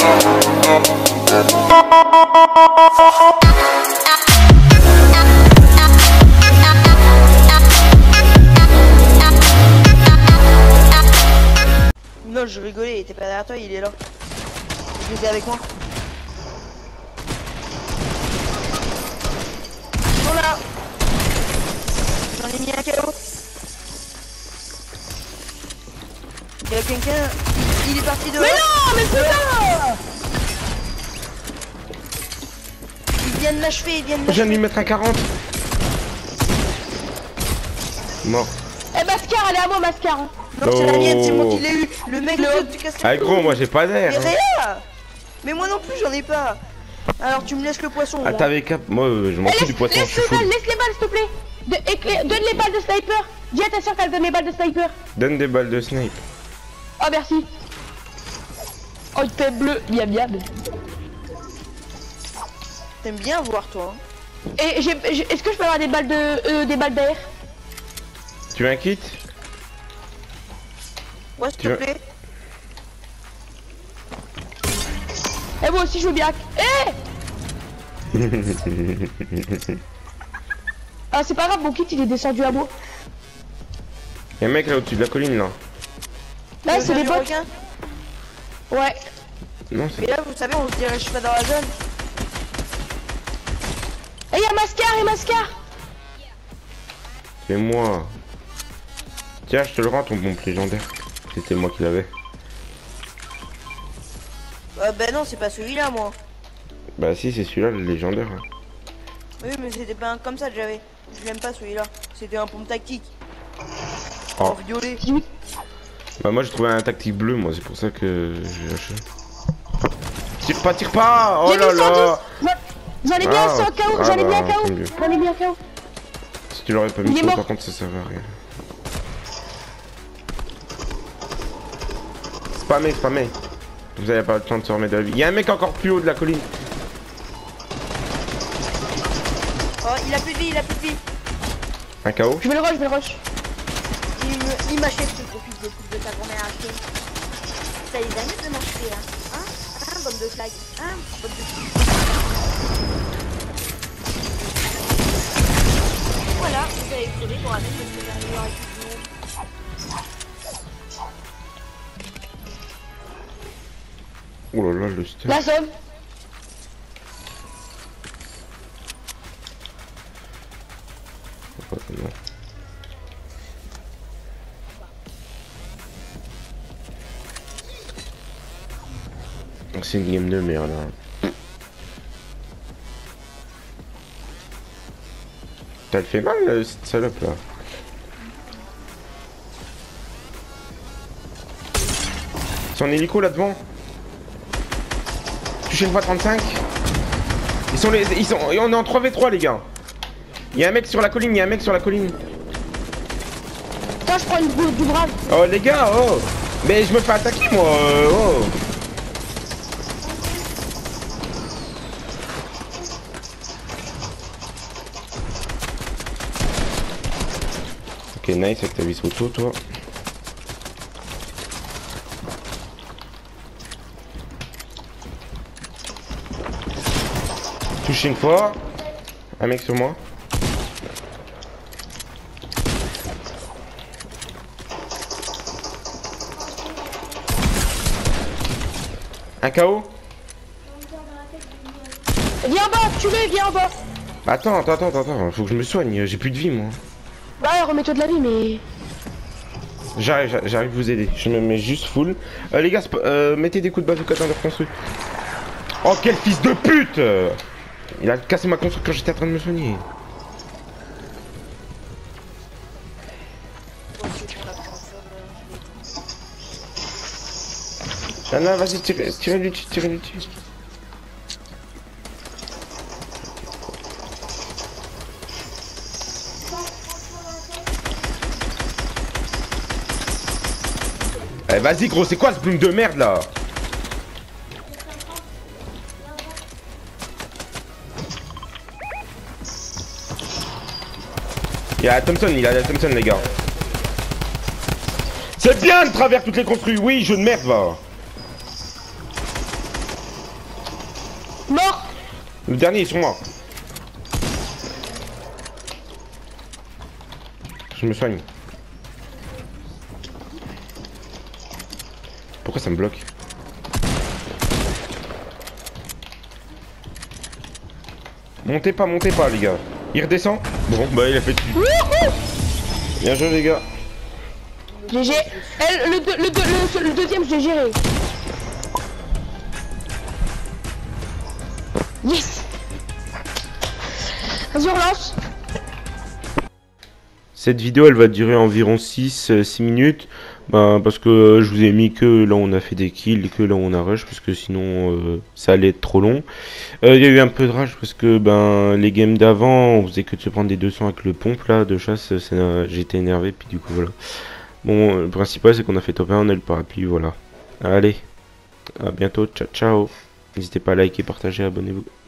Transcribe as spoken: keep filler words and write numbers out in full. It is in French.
Non, je rigolais, il était pas derrière toi, il est là. Je les ai avec moi. Ils sont là. J'en ai mis un K O. Il y a quelqu'un, il, il est parti de. Mais non, mais putain! Il vient de l'achever, il vient de Je viens de lui l'achever. mettre un quarante. Mort. Eh, Mascar, elle est à moi, Mascar. Non, c'est la mienne, c'est moi Oh. qui l'ai eu. Le mec, le haut, tu casses Ah gros, moi j'ai pas Mais d'air. Hein. Réa. Mais moi non plus, j'en ai pas. Alors tu me laisses le poisson. Ah moi. t'avais cap. Moi euh, je m'en Eh, fous laisse, du poisson, je laisse suis les full. balles, laisse les balles, s'il te plaît. De, éclair, donne les balles de sniper. Dis à ta soeur qu'elle donne les balles de sniper. Donne des balles de snipe. Oh, merci. Oh, il fait bleu, bien, bien. T'aimes bien voir toi. Hein. Et j'ai, j'ai- est-ce que je peux avoir des balles de, euh, des balles d'air? Tu veux un kit? Ouais, s'il Tu te veux- plaît. Eh, moi aussi, je veux bien. Eh! Ah, c'est pas grave, mon kit il est descendu à moi. Y'a un mec là au-dessus de la colline là. Là, Tu veux c'est faire des du bots. requin. Ouais. Non Mais c'est. là, vous savez, on se dirige pas dans la zone. Eh, y'a Mascar et Mascar. C'est moi. Tiens, je te le rends ton pompe légendaire. C'était moi qui l'avais. Euh, bah non, c'est pas celui-là, moi. Bah si, c'est celui-là le légendaire. Hein. Oui, mais c'était pas un comme ça que j'avais. Je l'aime pas celui-là. C'était un pompe tactique. Oh. En violet. Bah moi j'ai trouvé un tactique bleu, moi c'est pour ça que j'ai lâché. Tire pas, tire pas. Oh J'ai là mis là. cent dix. J'en ai bien Ah, un K O, ah j'en ai bah, bien un K O. tant mieux. J'en ai bien un K O. Si tu l'aurais pas Il mis est toi, mort. par contre ça servait à rien. Spammez, spammez. Vous avez pas le temps de se remettre de la vie. Y'a un mec encore plus haut de la colline. Oh, il a plus de vie, il a plus de vie. Un K O. Je vais le rush, je vais le rush. Il me- il m'achète ce profil de coupe de ta grand-mère achetée. Ça les amuse de m'acheter, hein. Hein, hein, bande de flag. Hein, bande de... Voilà, vous avez crevé pour un mec de se faire une heure et Oh là là, le stun. La somme. Oh, non. C'est une game de merde là. T'as le fait mal euh, cette salope là. C'est en hélico là devant. Touché une fois trente-cinq. Ils sont les. Ils sont. Et on est en trois v trois les gars. Y'a un mec sur la colline, y'a un mec sur la colline. Toi, je prends une boule du brave. Oh les gars, oh. Mais je me fais attaquer moi, euh, oh. Ok, nice avec ta vis auto, toi. Touché une fois. Un mec sur moi. Un K O. Viens en bas, tue-le, viens en bas. Attends, attends, attends, attends, faut que je me soigne, j'ai plus de vie moi. Bah ouais, remets-toi de la vie, mais... J'arrive, j'arrive j'arrive à vous aider. Je me mets juste full. Euh, les gars, euh, mettez des coups de bazooka dans leur construit. Oh, quel fils de pute! Il a cassé ma construit quand j'étais en train de me soigner. Ah non, vas-y, tirez, tirez-lui dessus, tirez-lui dessus. Eh, vas-y, gros, c'est quoi ce plume de merde là? Il y a Thompson, il a la Thompson, les gars. C'est bien de travers toutes les construits, oui, jeu de merde, va. Mort. Le dernier est sur moi. Je me soigne. Pourquoi ça me bloque? Montez pas, montez pas les gars. Il redescend. Bon bah il a fait dessus. Bien joué les gars. G G. Eh, le, deux- le, deux- le, le deuxième, je l'ai géré. Yes. Vas-y, on relance. Cette vidéo elle va durer environ six minutes. Ben, parce que euh, je vous ai mis que là où on a fait des kills et que là où on a rush. Parce que sinon euh, ça allait être trop long. Euh, Il y a eu un peu de rage parce que ben les games d'avant on faisait que de se prendre des deux cents avec le pompe là de chasse. euh, J'étais énervé puis du coup voilà. Bon le principal c'est qu'on a fait top un, on a le parapluie voilà. Allez. À bientôt. Ciao ciao. N'hésitez pas à liker, partager, abonnez-vous.